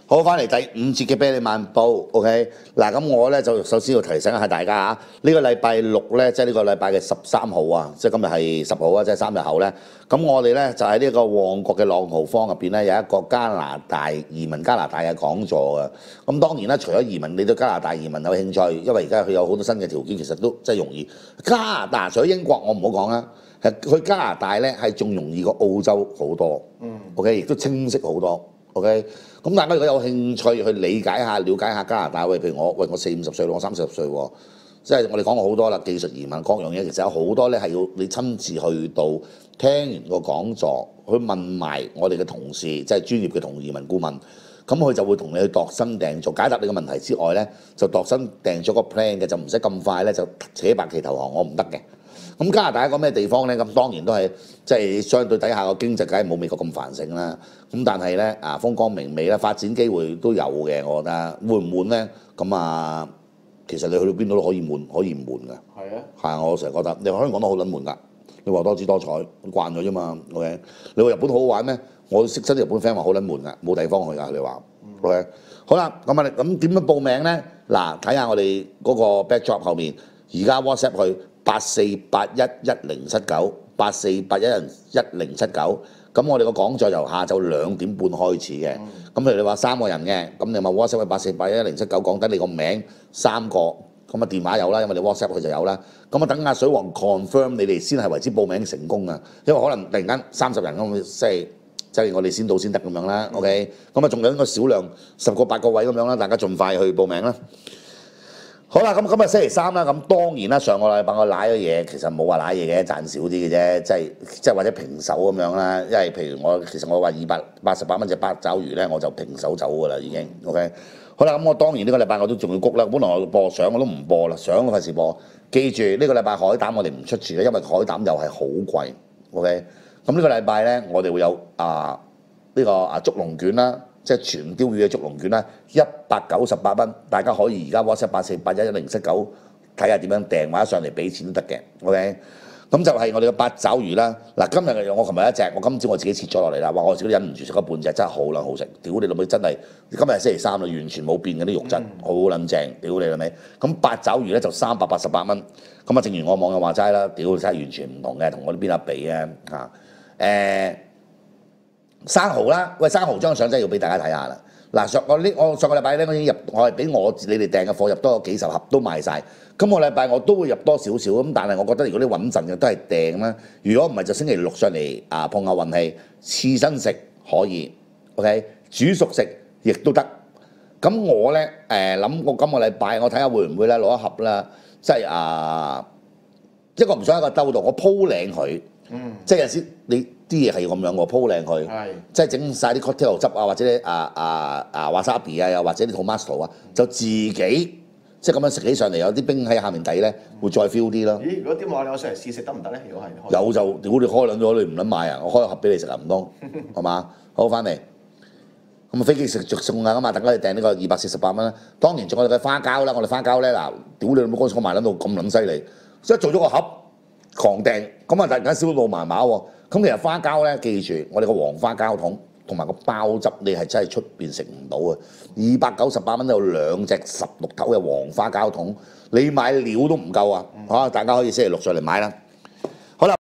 好，翻嚟第5節嘅啤梨漫步 ，OK。嗱，咁我咧就首先要提醒一下大家啊，呢個禮拜6咧，即係呢個禮拜嘅13號啊，即係今日係10號啊，即係3日後咧。咁我哋咧就喺呢個旺角嘅朗豪坊入邊咧，有一個移民加拿大嘅講座嘅。咁當然啦，除咗移民，你對加拿大移民有興趣，因為而家佢有好多新嘅條件，其實都真係容易。加拿大除咗英國，我唔好講啦，係去加拿大咧係仲容易過澳洲好多。OK， 亦都清晰好多。OK， 咁大家如果有興趣去理解下、了解下加拿大，譬如我40、50歲，我30歲喎，即係我哋講過好多啦，技術移民各樣嘢，其實有好多咧係要你親自去到聽完個講座，去問埋我哋嘅同事，即係專業嘅移民顧問，咁佢就會同你去度身訂造，解答你嘅問題之外咧，就度身訂咗個 plan 嘅，就唔使咁快咧就扯白旗投降，我唔得嘅。咁加拿大一個咩地方咧？咁當然都係即係相對底下個經濟梗係冇美國咁繁盛啦。咁但係咧風光明媚啦，發展機會都有嘅，我覺得悶唔悶咧？咁其實你去到邊度都可以悶，可以唔悶㗎。係啊，係啊，我成日覺得你香港都好撚悶㗎。你話多姿多彩，慣咗啫嘛。OK， 你話日本好好玩咩？我識親啲日本 friend 話好撚悶㗎，冇地方去㗎。你話 OK， 好啦，咁點樣報名咧？嗱，睇下我哋嗰個 backdrop 後面，而家 WhatsApp 去。84811079 84811079，咁我哋個講座由下晝2點半開始嘅。咁譬如你話3個人嘅，咁你咪 WhatsApp 去84811079講低你個名3個，咁電話有啦，因為你 WhatsApp 佢就有啦。咁等阿水王 confirm 你哋先係為之報名成功啊，因為可能突然間30人咁，即係我哋先到先得咁樣啦。OK， 咁仲有一個少量10個8個位咁樣啦，大家盡快去報名啦。好啦，咁今日星期3啦，咁當然啦，上個禮拜我瀨咗嘢，其實冇話瀨嘢嘅，賺少啲嘅啫，即係或者平手咁樣啦。因為譬如其實我話288蚊隻八爪魚咧，我就平手走㗎啦已經。OK， 好啦，咁我當然呢個禮拜我都仲要谷啦，本來我播相我都唔播啦，相我費事播。記住呢個禮拜海膽我哋唔出住嘅，因為海膽又係好貴。OK， 咁呢個禮拜咧我哋會有呢個竹龍卷啦。即係全鯛魚嘅竹龍卷啦，198蚊，大家可以而家 WhatsApp 84811079睇下點樣訂，或者上嚟俾錢都得嘅。OK， 咁就係我哋嘅八爪魚啦。嗱，今日我琴日一隻，我今朝我自己切咗落嚟啦，話我自己忍唔住食咗半隻，真係好撚好食。屌你老味真係，今日係星期3啦，完全冇變嘅啲肉質，好撚正。屌你老味，咁八爪魚咧就388蚊。咁正如我網友話齋啦，屌真係完全唔同嘅，同我呢邊一比啊生蠔啦，喂，生蠔張相真係要俾大家睇下啦。嗱，我上個禮拜咧，我係俾你哋訂嘅貨入多幾10盒都賣晒。今個禮拜我都會入多少少咁，但係我覺得如果你穩陣嘅都係訂啦。如果唔係就星期6上嚟碰下運氣，刺身食可以 ，OK， 煮熟食亦都得。咁我咧諗過今個禮拜我睇下會唔會咧攞一盒啦，即係一個唔想一個兜度，我鋪靚佢。即係有時你啲嘢係要咁樣喎，鋪靚佢，即係整晒啲 cocktail 汁啊，或者wasabi 啊，又或者啲 tomato 啊，就自己即係咁樣食起上嚟，有啲冰喺下面底咧，會再 feel 啲咯。咦？如果點話我上嚟試食得唔得咧？如果係有就屌你開撚咗，你唔撚買啊？我開一盒俾你食啊，唔通係嘛？好翻嚟，咁飛機食着餸啊嘛，大家訂呢個248蚊啦。當然仲有我哋嘅花膠啦，我哋花膠咧嗱，屌你老母嗰陣我賣撚到咁撚犀利，即係做咗個盒。狂訂咁突然間燒到麻麻喎。咁其實花膠咧，記住我哋個黃花膠桶同埋個包汁，你係真係出邊食唔到啊！298蚊有2隻16頭嘅黃花膠桶，你買料都唔夠啊！大家可以星期6上嚟買啦。好啦。